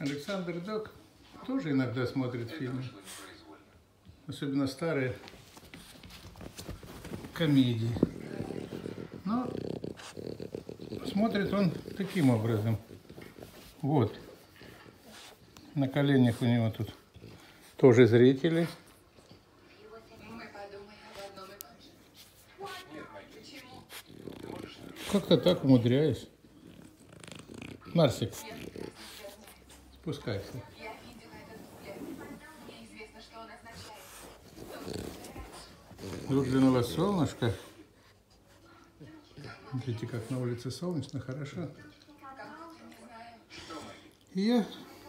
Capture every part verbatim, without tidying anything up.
Александр Док тоже иногда смотрит фильмы, особенно старые комедии. Но смотрит он таким образом. Вот, на коленях у него тут тоже зрители. Как-то так умудряюсь. Марсик, спускайся. Выглянуло солнышко. Смотрите, как на улице солнечно, хорошо. И я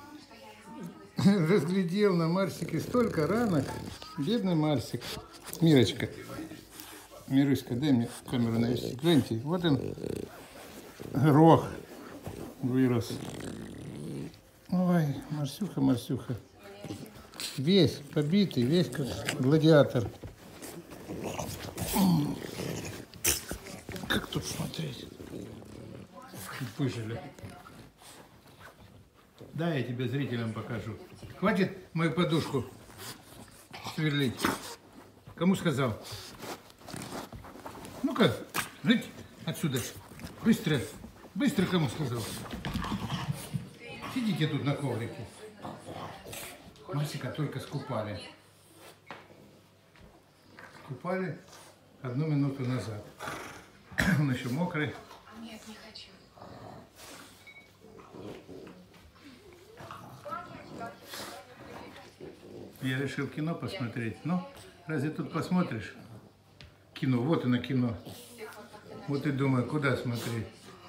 разглядел на Марсике столько ранок. Бедный Марсик. Мирочка. Мируська, дай мне камеру навести. Гляньте, вот он, рог вырос. Ой, Марсюха, Марсюха. Весь побитый, весь как гладиатор. Как тут смотреть? Выжили. Да, я тебе зрителям покажу. Хватит мою подушку сверлить. Кому сказал? Ну-ка, жить отсюда. Быстро, быстро, кому сказал. Сидите тут на коврике. Марсика только скупали. Скупали одну минуту назад. Он еще мокрый. Нет, не хочу. Я решил кино посмотреть. Ну, разве тут посмотришь? Кино, вот оно кино. Вот и думаю, куда смотреть?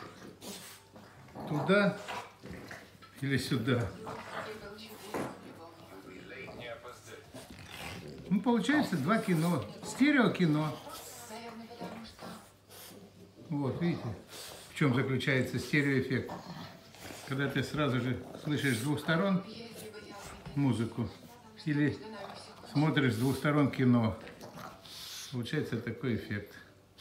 Туда или сюда? Ну, получается два кино. Стереокино. Вот, видите, в чем заключается стереоэффект. Когда ты сразу же слышишь с двух сторон музыку или смотришь с двух сторон кино. Получается такой эффект.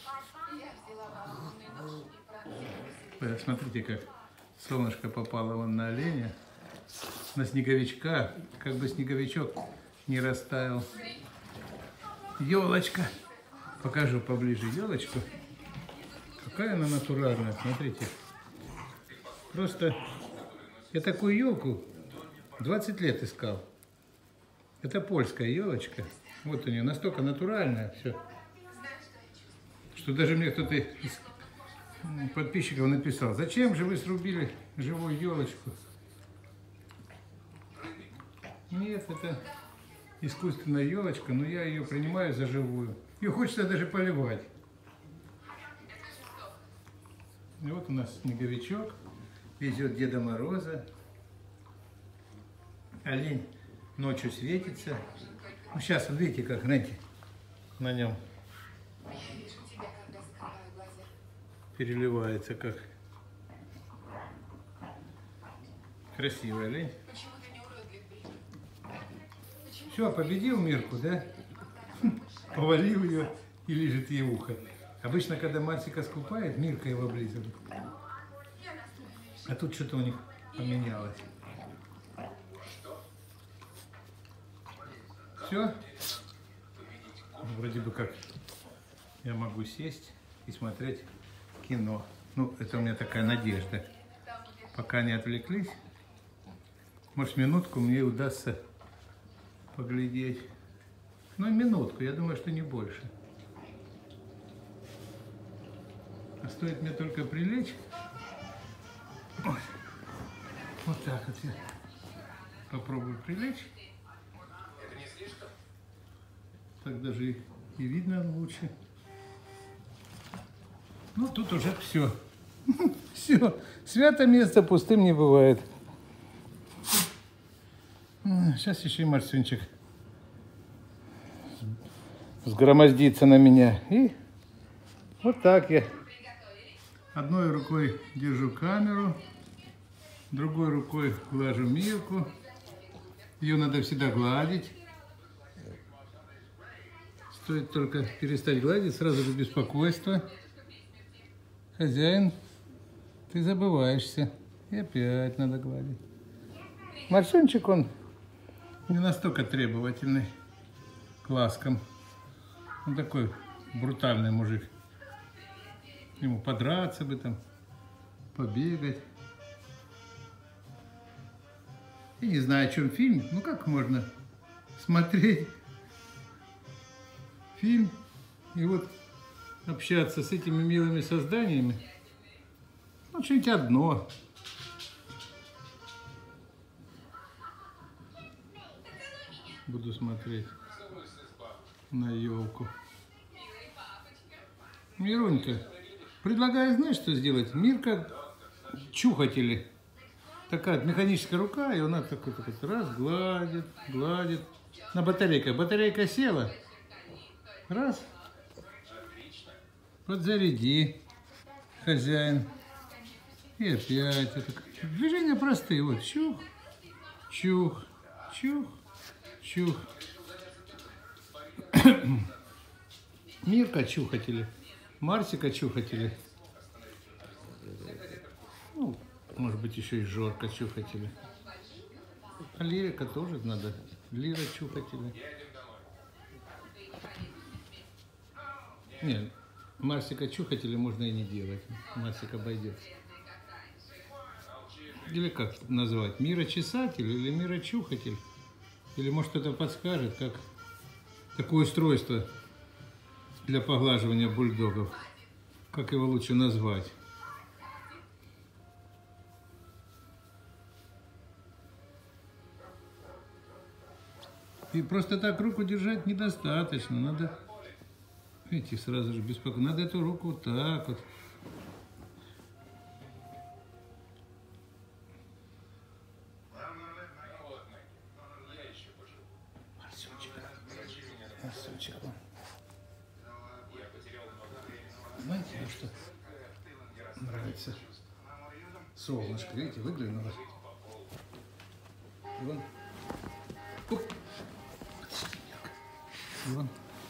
Смотрите, как солнышко попало вон на оленя, на снеговичка, как бы снеговичок не растаял. Елочка. Покажу поближе елочку. Какая она натуральная, смотрите. Просто я такую елку двадцать лет искал. Это польская елочка. Вот у нее настолько натуральная все, что даже мне кто-то из подписчиков написал: зачем же вы срубили живую елочку? Нет, это искусственная елочка, но я ее принимаю за живую. Ее хочется даже поливать. И вот у нас снеговичок везет Деда Мороза. Олень ночью светится. Ну, сейчас, вот видите, как, знаете, на нем переливается, как красивый олень. Все, победил Мирку, да? Повалил ее и лежит ей ухо. Обычно, когда Марсика скупает, Мирка его облизывает. А тут что-то у них поменялось. Все. Вроде бы как я могу сесть и смотреть кино. Ну, это у меня такая надежда. Пока не отвлеклись, может, минутку мне удастся поглядеть. Ну, минутку, я думаю, что не больше. А стоит мне только прилечь. Ой, вот так вот я попробую прилечь. Так даже и, и видно лучше. Ну, тут уже все. Все. Свято место пустым не бывает. Сейчас еще и Марсюнчик сгромоздится на меня. И вот так я одной рукой держу камеру, другой рукой глажу Мирку. Ее надо всегда гладить. Стоит только перестать гладить, сразу же беспокойство. Хозяин, ты забываешься. И опять надо гладить. Марсунчик, он не настолько требовательный к ласкам. Он такой брутальный мужик. Ему подраться бы там, побегать. Я не знаю, о чем фильм. Ну как можно смотреть фильм и вот общаться с этими милыми созданиями? Ну, что-нибудь одно. Буду смотреть на елку. Миронька, предлагаю, знаешь, что сделать? Мирка чухатели. Такая механическая рука, и она такой, такой раз гладит, гладит. На батарейках. Батарейка села. Раз. Подзаряди, хозяин. И опять. Это... Движения простые. Вот чух, чух, чух, чух. Мирка чухатели. Марсика чухатели. Ну, может быть, еще и Жорка чухатели. А Лирика тоже надо. Лира чухатели. Нет, Марсика чухатели можно и не делать. Марсик обойдется. Или как назвать? Мира чесатель или Мира чухатель? Или может кто-то подскажет, как такое устройство для поглаживания бульдогов. Как его лучше назвать? И просто так руку держать недостаточно. Надо, видите, сразу же беспокойно. Надо эту руку вот так вот. Марсючек. Марсючек. Знаете, ну что нравится? Солнышко, видите, выглянуло. И вон. Оп. И вон.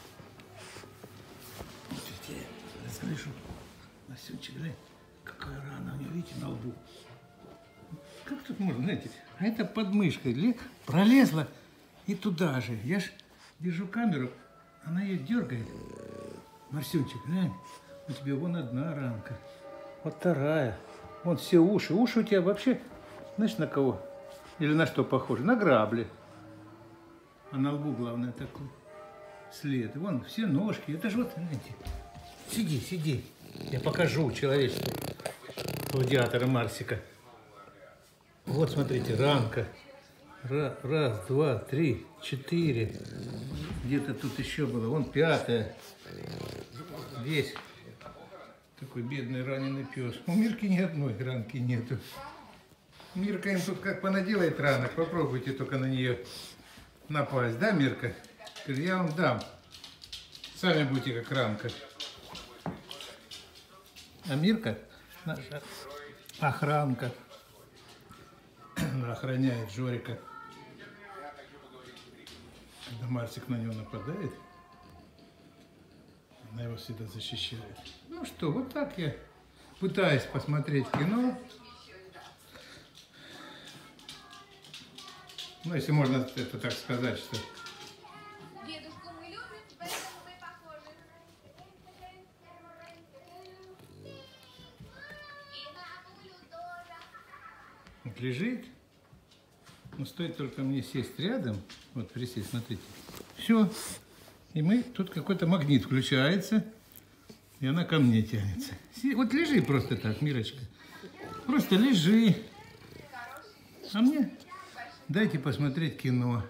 Видите, расслышу. Марсючек, глянь, какая рана у него, видите, на лбу. Как тут можно, знаете? А это подмышкой пролезла и туда же. Я ж держу камеру, она ее дергает. Марсючек, глянь. У тебя вон одна ранка, вот вторая, вон все уши. Уши у тебя вообще, знаешь, на кого? Или на что похоже? На грабли. А на лбу, главное, такой след. И вон все ножки. Это же вот, знаете, сиди, сиди. Я покажу человечеству гладиатора Марсика. Вот, смотрите, ранка. Раз, два, три, четыре. Где-то тут еще было. Вон пятая. Весь такой бедный раненый пес. У Мирки ни одной ранки нету. Мирка им тут как понаделает ранок. Попробуйте только на нее напасть. Да, Мирка? Я вам дам. Сами будете как ранка. А Мирка наша охранка. Она охраняет Жорика. Когда Марсик на него нападает, она его всегда защищает. Ну что, вот так я пытаюсь посмотреть кино. Ну, если можно это так сказать, что... Дедушку мы любим, поэтому мы похожи. И на пулю тоже. Вот лежит. Но стоит только мне сесть рядом. Вот присесть, смотрите. Все. И мы, тут какой-то магнит включается, и она ко мне тянется. Вот лежи просто так, Мирочка. Просто лежи. А мне дайте посмотреть кино.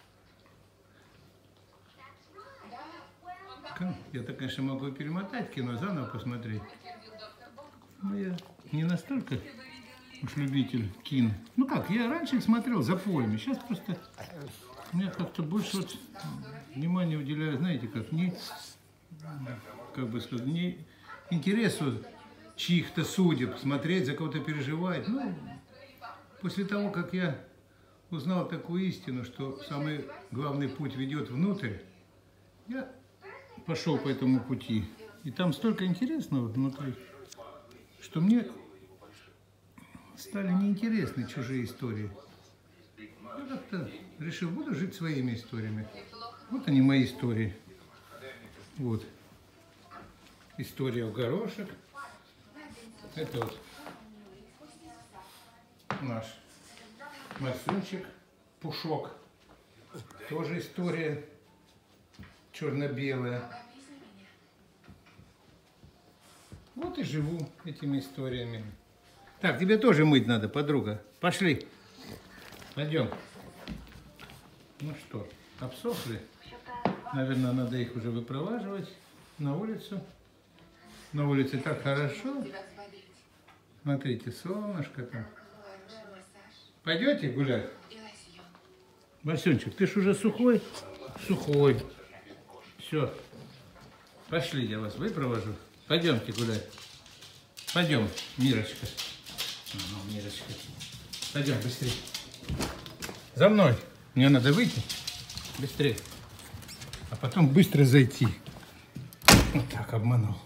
Я-то, конечно, могу перемотать кино, заново посмотреть. Но я не настолько уж любитель кино. Ну как, я раньше их смотрел за поями. Сейчас просто мне как-то больше вот внимание уделяю, знаете, как не, как бы сказать, не интересу чьих-то судеб, смотреть, за кого-то переживать. Ну, после того, как я узнал такую истину, что самый главный путь ведет внутрь, я пошел по этому пути. И там столько интересного внутри, что мне стали неинтересны чужие истории. Я как-то решил, буду жить своими историями. Вот они, мои истории. Вот. История в горошек. Это вот наш Марсунчик, Пушок. Тоже история черно-белая. Вот и живу этими историями. Так, тебе тоже мыть надо, подруга. Пошли. Пойдем. Ну что, обсохли? Наверное, надо их уже выпроваживать на улицу. На улице так хорошо. Смотрите, солнышко там. Пойдете гулять? Марсенчик, ты ж уже сухой? Сухой. Все. Пошли, я вас выпровожу. Пойдемте гулять. Пойдем, Мирочка. Ага, Мирочка. Пойдем быстрее. За мной. Мне надо выйти. Быстрее. А потом быстро зайти. Вот так обманул.